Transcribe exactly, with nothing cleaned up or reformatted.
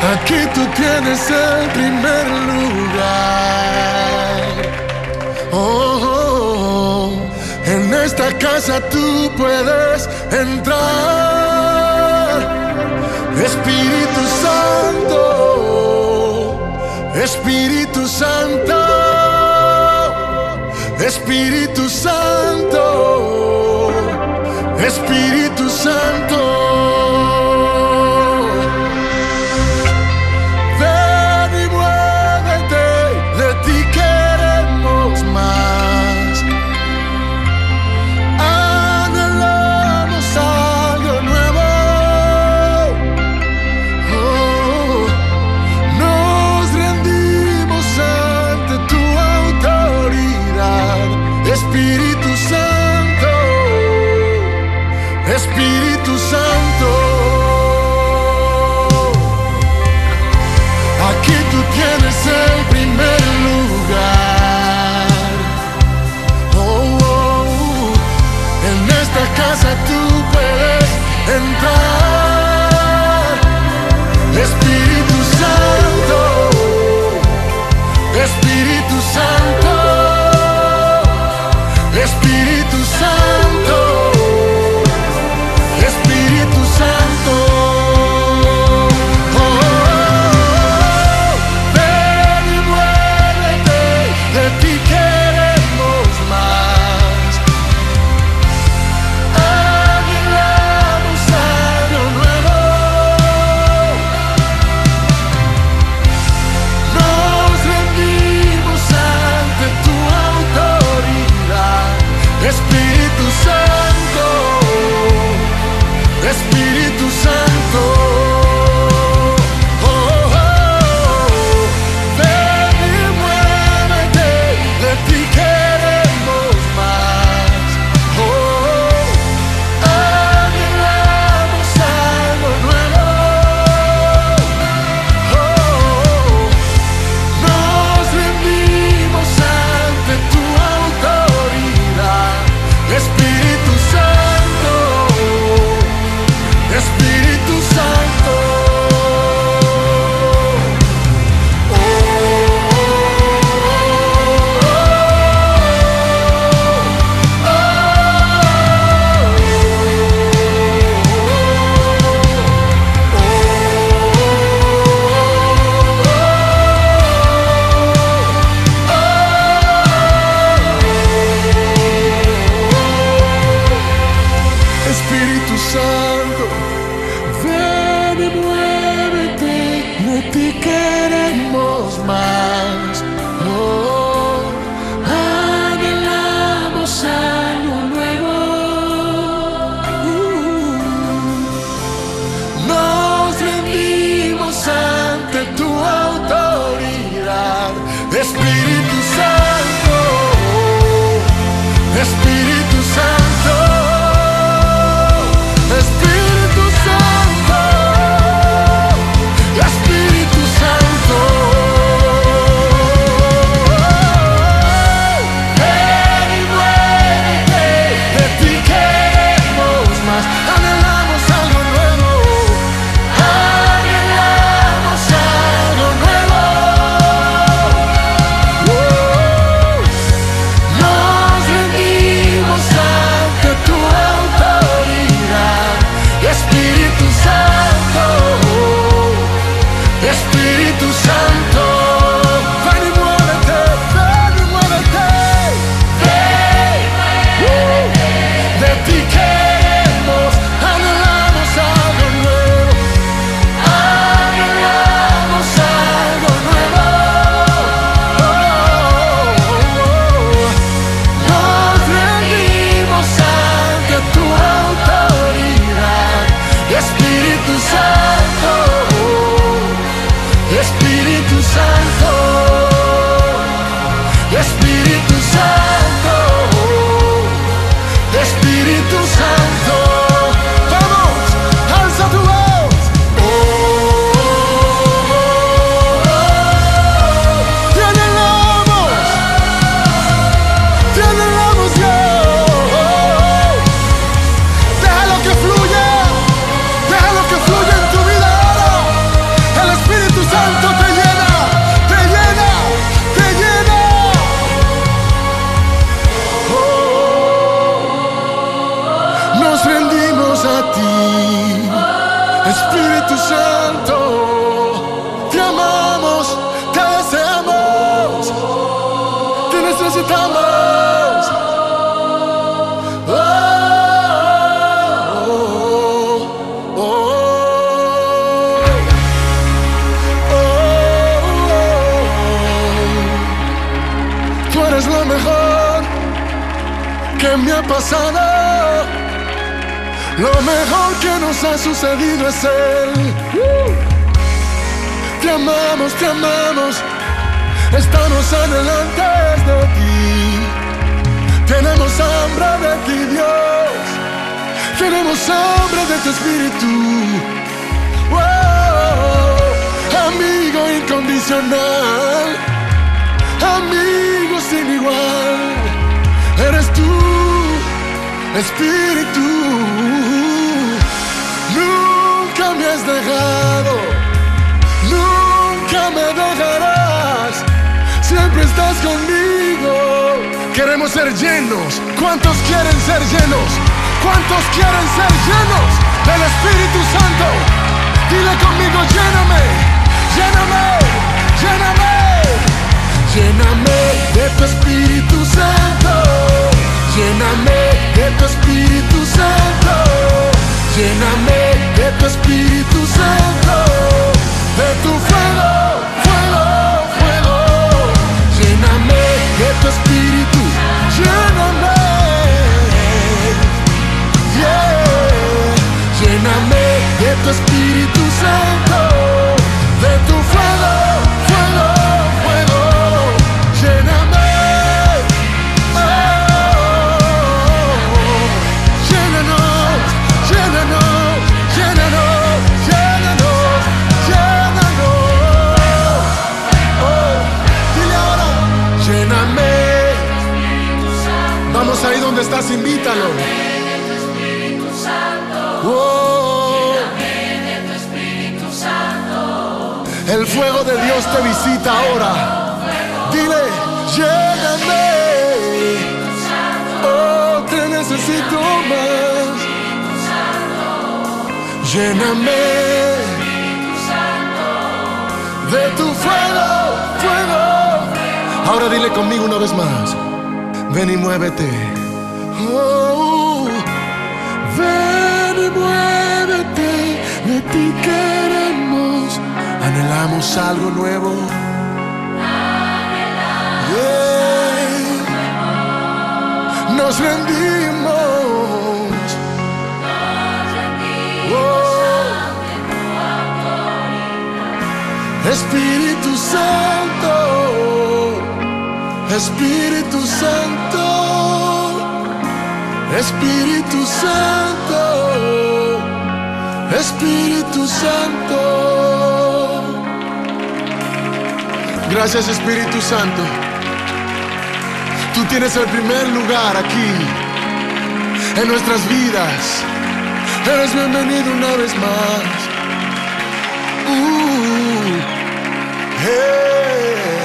Aquí tú tienes el primer lugar. Oh, oh, oh. En esta casa tú puedes entrar. Espíritu Santo, Espíritu Santo, Espíritu Santo, Espíritu Santo. Espíritu Santo, Espíritu Santo, aquí tú tienes el primer lugar. Oh, oh, oh. En esta casa tú puedes entrar. Espíritu Santo, Espíritu Santo, Espíritu Santo, Espíritu Santo. Oh, oh, oh. Ven y muévete, de ti queremos más. Anhelamos algo nuevo. Nos rendimos ante tu autoridad. Espíritu Santo, Espíritu Santo, oh, oh, oh. Ven y muévete, de ti queremos más. Oh, anhelamos algo nuevo. Oh, nos rendimos ante tu autoridad. Espíritu Santo, Espíritu Santo. Oh, oh, oh, oh, Espíritu Santo, ven y muévete, de ti queremos más. Oh, anhelamos algo nuevo. Uh, nos rendimos ante tu autoridad. Espíritu Santo, Espíritu Santo, Espíritu Santo, Espíritu Santo. Ven y muévete, de ti queremos más. Anhelamos algo nuevo, anhelamos algo nuevo. Oh, nos rendimos ante tu autoridad. Espíritu Santo, Espíritu Santo, ven y muévete, ven y muévete, ven, de ti queremos, anhelamos algo nuevo, anhelamos algo nuevo. Oh, nos rendimos ante tu autoridad. Espíritu Santo, Espíritu Santo, Espíritu Santo, Espíritu Santo. Vamos, alza tu voz. Oh, oh, oh, oh. Te anhelamos, te anhelamos, Dios. Déjalo que fluya, déjalo que fluya en tu vida ahora. El Espíritu Nos rendimos a ti, Espíritu Santo. Te amamos, te deseamos, te necesitamos. Oh, oh, oh, oh, oh. Tú eres lo mejor que me ha pasado. Lo mejor que nos ha sucedido es Él. uh. Te amamos, te amamos. Estamos adelante de ti. Tenemos hambre de ti, Dios. Tenemos hambre de tu Espíritu. Oh, amigo incondicional, amigo sin igual. Eres tú, Espíritu. Nunca me has dejado, nunca me dejarás. Siempre estás conmigo. Queremos ser llenos. ¿Cuántos quieren ser llenos? ¿Cuántos quieren ser llenos del Espíritu Santo? Dile conmigo, lléname, lléname, lléname. Lléname de tu Espíritu Santo. Lléname de tu Espíritu Santo. Lléname de tu Espíritu Santo. De tu fuego, fuego, fuego. Lléname de tu Espíritu. Lléname, yeah. Lléname de tu Espíritu Santo. De tu fuego, fuego, fuego. Lléname. Vamos ahí donde estás, invítalo. Oh, el fuego de Dios te visita ahora. Dile, lléname. Oh, te necesito más. Lléname de tu fuego, fuego. Ahora dile conmigo una vez más. Ven y muévete. Oh, ven y muévete. De ti queremos. Anhelamos algo nuevo. Yeah. Nos rendimos. Oh. Espíritu Santo. Espíritu Santo, Espíritu Santo, Espíritu Santo. Gracias, Espíritu Santo. Tú tienes el primer lugar aquí en nuestras vidas. Eres bienvenido una vez más. Uh, hey.